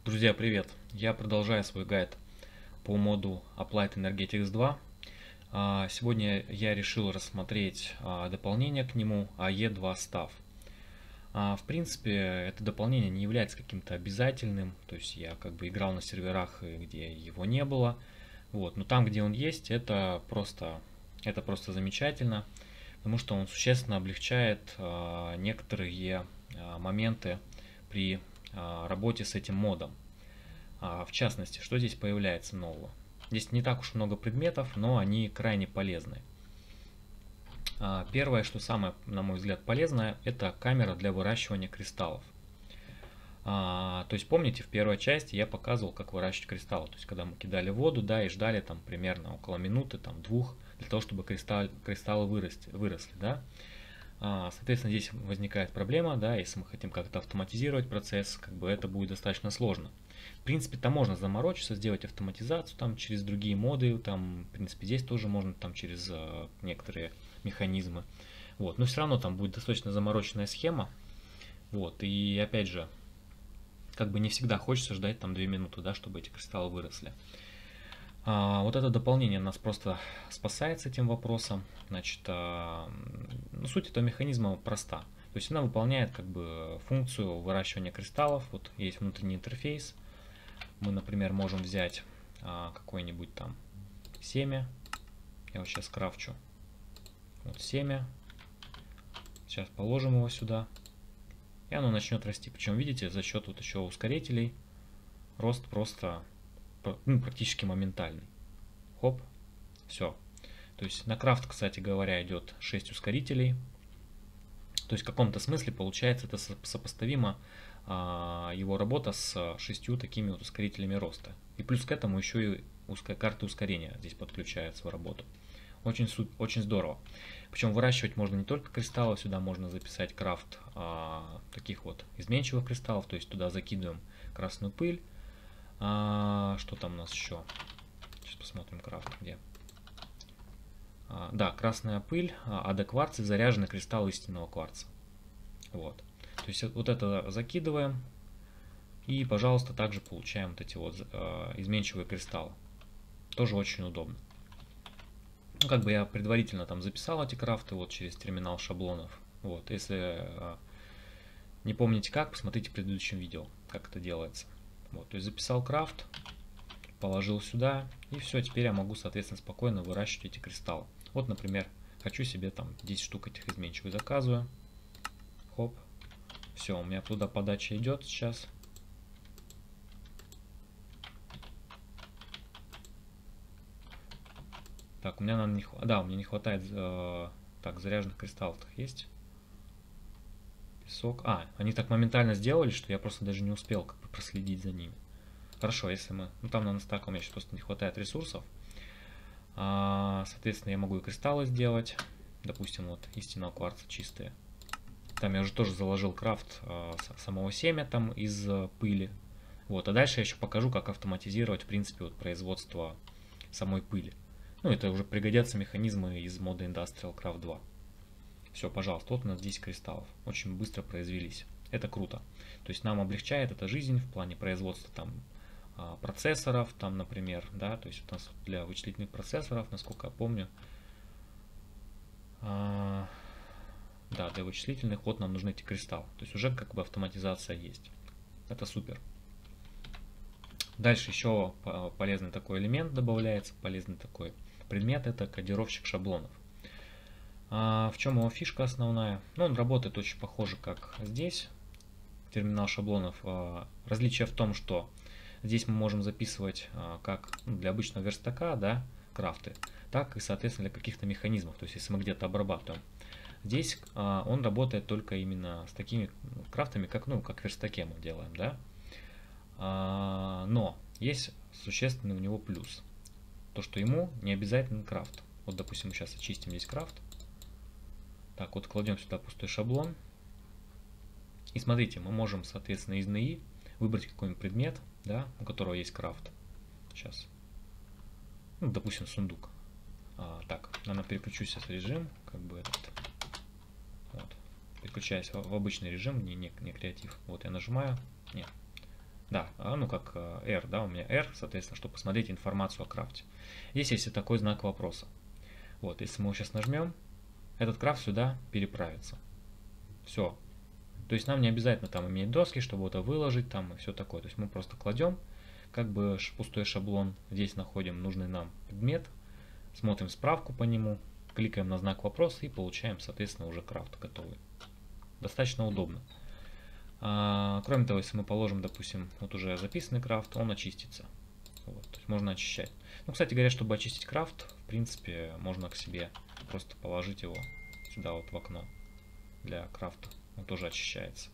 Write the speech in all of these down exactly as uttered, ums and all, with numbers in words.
Друзья, привет! Я продолжаю свой гайд по моду Applied Energetics два. А, Сегодня я решил рассмотреть а, дополнение к нему эй и два Staff. А, В принципе, это дополнение не является каким-то обязательным, то есть я как бы играл на серверах, э, где его не было. Вот. Но там, где он есть, это просто, это просто замечательно, потому что он существенно облегчает а, некоторые а, моменты при а, работе с этим модом. А, В частности, что здесь появляется нового? Здесь не так уж много предметов, но они крайне полезны. А, Первое, что самое, на мой взгляд, полезное, это камера для выращивания кристаллов. А, То есть, помните, в первой части я показывал, как выращивать кристаллы. То есть, когда мы кидали воду, да, и ждали там примерно около минуты, там двух, для того, чтобы кристалл, кристаллы вырасти, выросли, да. А, Соответственно, здесь возникает проблема, да, если мы хотим как-то автоматизировать процесс, как бы это будет достаточно сложно. В принципе, там можно заморочиться, сделать автоматизацию там через другие моды, там, в принципе, здесь тоже можно там через э, некоторые механизмы. Вот, но все равно там будет достаточно замороченная схема. Вот, и опять же, как бы не всегда хочется ждать там две минуты, да, чтобы эти кристаллы выросли. А, вот это дополнение нас просто спасает с этим вопросом. Значит, а, ну, суть этого механизма проста. То есть она выполняет как бы функцию выращивания кристаллов. Вот есть внутренний интерфейс. Мы, например, можем взять а, какое-нибудь там семя. Я вот сейчас крафчу. Вот семя. Сейчас положим его сюда. И оно начнет расти. Причем, видите, за счет вот еще ускорителей рост просто ну, практически моментальный. Хоп, все. То есть на крафт, кстати говоря, идет шесть ускорителей. То есть в каком-то смысле получается это сопоставимо а, его работа с шестью такими вот ускорителями роста. И плюс к этому еще и узкая карта ускорения здесь подключает свою работу. Очень, очень здорово. Причем выращивать можно не только кристаллы, сюда можно записать крафт а, таких вот изменчивых кристаллов, то есть туда закидываем красную пыль. А, что там у нас еще? Сейчас посмотрим крафт где. А, да, красная пыль, адекварц и заряженный кристалл истинного кварца. Вот. То есть вот это закидываем. И, пожалуйста, также получаем вот эти вот э, изменчивые кристаллы. Тоже очень удобно. Ну, как бы я предварительно там записал эти крафты вот через терминал шаблонов. Вот, если э, не помните как, посмотрите в предыдущем видео, как это делается. Вот, то есть записал крафт, положил сюда, и все, теперь я могу, соответственно, спокойно выращивать эти кристаллы. Вот, например, хочу себе там десять штук этих изменчивых, заказываю. Хоп. Все, у меня туда подача идет сейчас. Так, у меня надо не хватает. Да, у меня не хватает. Э, так, заряженных кристаллов есть. Песок. А, они так моментально сделали, что я просто даже не успел как бы проследить за ними. Хорошо, если мы. Ну там на стака у меня сейчас просто не хватает ресурсов. А, соответственно, я могу и кристаллы сделать. Допустим, вот истинного кварца чистые. Там я уже тоже заложил крафт а, самого семя там из а, пыли. Вот, а дальше я еще покажу, как автоматизировать, в принципе, вот производство самой пыли. Ну, это уже пригодятся механизмы из мода Industrial Craft два. Все, пожалуйста, вот у нас десять кристаллов. Очень быстро произвелись. Это круто. То есть нам облегчает это жизнь в плане производства там процессоров, там, например, да, то есть у нас для вычислительных процессоров, насколько я помню, а, да, для вычислительных вот нам нужны эти кристаллы. То есть уже как бы автоматизация есть. Это супер. Дальше еще полезный такой элемент добавляется, полезный такой предмет, это кодировщик шаблонов. А в чем его фишка основная? Ну, он работает очень похоже, как здесь, терминал шаблонов. А, различие в том, что здесь мы можем записывать а, как ну, для обычного верстака, да, крафты, так и, соответственно, для каких-то механизмов. То есть, если мы где-то обрабатываем. Здесь а, он работает только именно с такими крафтами, как, ну, как в верстаке мы делаем, да. А, но есть существенный у него плюс. То, что ему не обязательно крафт. Вот, допустим, мы сейчас очистим здесь крафт. Так, вот кладем сюда пустой шаблон. И смотрите, мы можем, соответственно, из эн и выбрать какой-нибудь предмет, да, у которого есть крафт. Сейчас. Ну, допустим, сундук. А, так, наверное, переключу сейчас режим, как бы этот. Вот. Переключаюсь в, в обычный режим, не, не, не креатив. Вот я нажимаю. Нет. Да, ну как R, да, у меня R, соответственно, чтобы посмотреть информацию о крафте. Здесь есть и такой знак вопроса. Вот, если мы его сейчас нажмем, этот крафт сюда переправится. Все. То есть нам не обязательно там иметь доски, чтобы это выложить там и все такое. То есть мы просто кладем как бы пустой шаблон, здесь находим нужный нам предмет, смотрим справку по нему, кликаем на знак вопроса и получаем, соответственно, уже крафт готовый. Достаточно удобно. А, кроме того, если мы положим, допустим, вот уже записанный крафт, он очистится. Вот, то есть можно очищать. Ну, кстати говоря, чтобы очистить крафт, в принципе, можно к себе просто положить его сюда вот в окно для крафта. Он тоже очищается.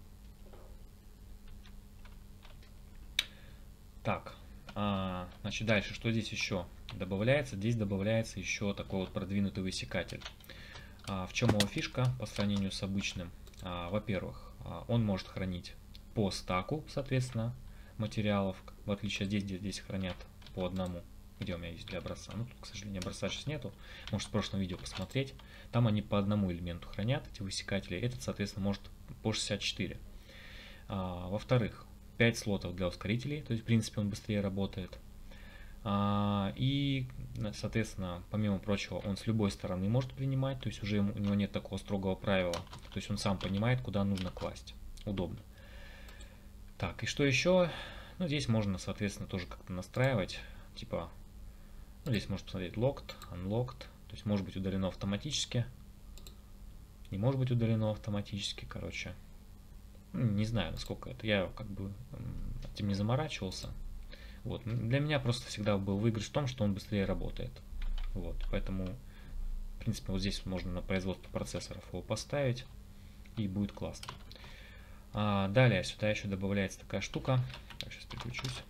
Так, а, значит, дальше, что здесь еще добавляется? Здесь добавляется еще такой вот продвинутый высекатель. А, в чем его фишка по сравнению с обычным? А, во-первых, он может хранить по стаку, соответственно, материалов, в отличие от здесь, где здесь хранят по одному. Где у меня есть для образца? Ну, тут, к сожалению, образца сейчас нету. Можете в прошлом видео посмотреть. Там они по одному элементу хранят, эти высекатели. Этот, соответственно, может по шестьдесят четыре. А, во-вторых, пять слотов для ускорителей. То есть, в принципе, он быстрее работает. А, и, соответственно, помимо прочего, он с любой стороны может принимать. То есть, уже ему, у него нет такого строгого правила. То есть, он сам понимает, куда нужно класть. Удобно. Так, и что еще? Ну, здесь можно, соответственно, тоже как-то настраивать. Типа... Ну, здесь можно посмотреть locked, unlocked, то есть может быть удалено автоматически, не может быть удалено автоматически, короче. Ну, не знаю, насколько это, я как бы этим не заморачивался. Вот. Для меня просто всегда был выигрыш в том, что он быстрее работает. Вот. Поэтому, в принципе, вот здесь можно на производство процессоров его поставить, и будет классно. А далее сюда еще добавляется такая штука. Так, сейчас переключусь.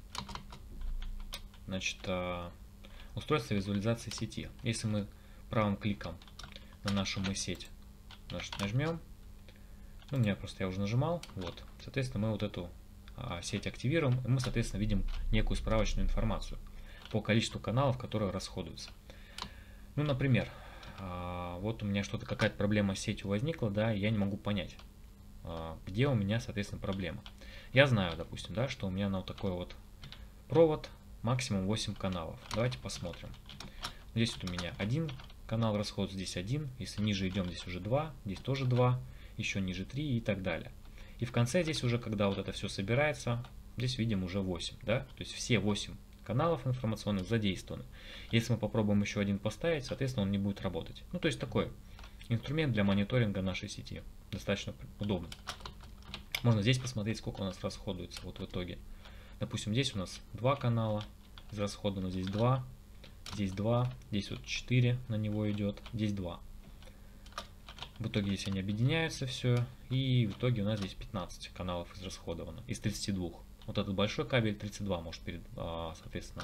Значит, устройство визуализации сети. Если мы правым кликом на нашу мы сеть нажмем, ну, у меня просто я уже нажимал, вот, соответственно, мы вот эту а, сеть активируем, и мы, соответственно, видим некую справочную информацию по количеству каналов, которые расходуются. Ну, например, а, вот у меня что-то, какая-то проблема с сетью возникла, да, и я не могу понять, а, где у меня, соответственно, проблема. Я знаю, допустим, да, что у меня на вот такой вот провод максимум восемь каналов. Давайте посмотрим. Здесь вот у меня один канал расходуется, здесь один. Если ниже идем, здесь уже два, здесь тоже два, еще ниже три и так далее. И в конце здесь уже, когда вот это все собирается, здесь видим уже восемь, да? То есть все восемь каналов информационных задействованы. Если мы попробуем еще один поставить, соответственно, он не будет работать. Ну, то есть такой инструмент для мониторинга нашей сети. Достаточно удобно. Можно здесь посмотреть, сколько у нас расходуется вот в итоге. Допустим, здесь у нас два канала израсходовано, здесь два, здесь два, здесь вот четыре на него идет, здесь два. В итоге здесь они объединяются все, и в итоге у нас здесь пятнадцать каналов израсходовано из тридцати двух. Вот этот большой кабель тридцать два может, перед, соответственно,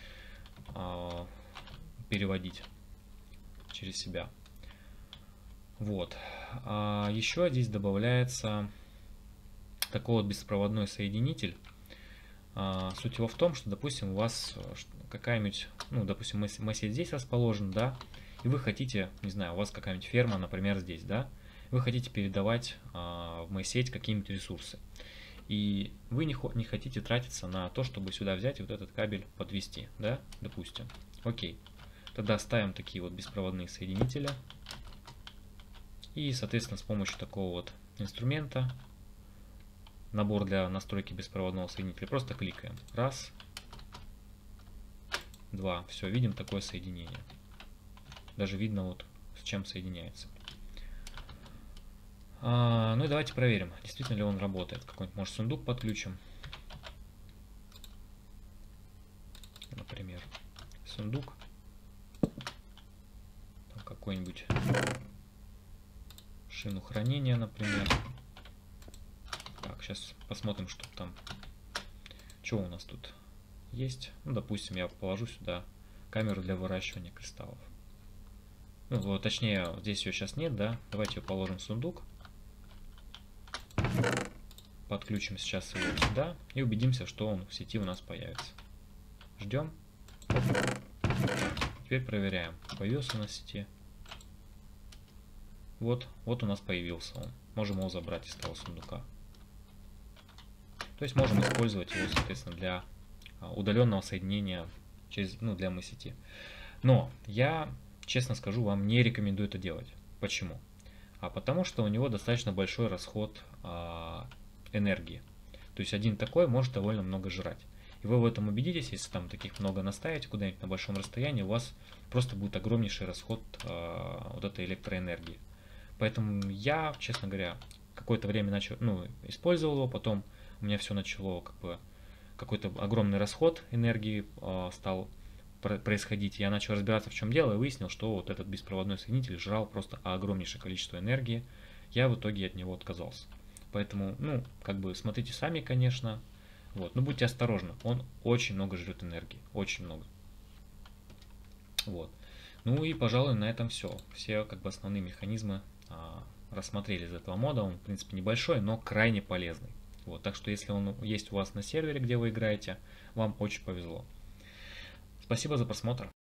переводить через себя. Вот. А еще здесь добавляется такой вот беспроводной соединитель. Суть его в том, что, допустим, у вас какая-нибудь, ну, допустим, мы-сеть здесь расположена, да, и вы хотите, не знаю, у вас какая-нибудь ферма, например, здесь, да, вы хотите передавать а, в мы-сеть какие-нибудь ресурсы, и вы не, не хотите тратиться на то, чтобы сюда взять и вот этот кабель подвести, да, допустим. Окей, тогда ставим такие вот беспроводные соединители, и, соответственно, с помощью такого вот инструмента, набор для настройки беспроводного соединителя, просто кликаем. Раз, два. Все, видим такое соединение. Даже видно вот с чем соединяется. А, ну и давайте проверим, действительно ли он работает. Какой-нибудь, может, сундук подключим. Например, сундук. Какой-нибудь шину хранения, например. Так, сейчас посмотрим, что там. Что у нас тут есть. Ну, допустим, я положу сюда камеру для выращивания кристаллов. Ну, вот, точнее, здесь ее сейчас нет, да. Давайте ее положим в сундук. Подключим сейчас его сюда и убедимся, что он в сети у нас появится. Ждем. Теперь проверяем, появился он на сети. Вот, вот у нас появился он. Можем его забрать из того сундука. То есть можем использовать его, соответственно, для удаленного соединения через, ну, для эм эс сети. Но я, честно скажу, вам не рекомендую это делать. Почему? А потому что у него достаточно большой расход а, энергии. То есть один такой может довольно много жрать. И вы в этом убедитесь, если там таких много наставите куда-нибудь на большом расстоянии, у вас просто будет огромнейший расход а, вот этой электроэнергии. Поэтому я, честно говоря, какое-то время начал, ну, использовал его, потом у меня все начало как бы какой-то огромный расход энергии а, стал происходить. Я начал разбираться, в чем дело, и выяснил, что вот этот беспроводной соединитель жрал просто огромнейшее количество энергии. Я в итоге от него отказался. Поэтому, ну, как бы смотрите сами, конечно. Вот, но будьте осторожны. Он очень много жрет энергии. Очень много. Вот. Ну и, пожалуй, на этом все. Все как бы основные механизмы а, рассмотрели из этого мода. Он, в принципе, небольшой, но крайне полезный. Вот, так что, если он есть у вас на сервере, где вы играете, вам очень повезло. Спасибо за просмотр.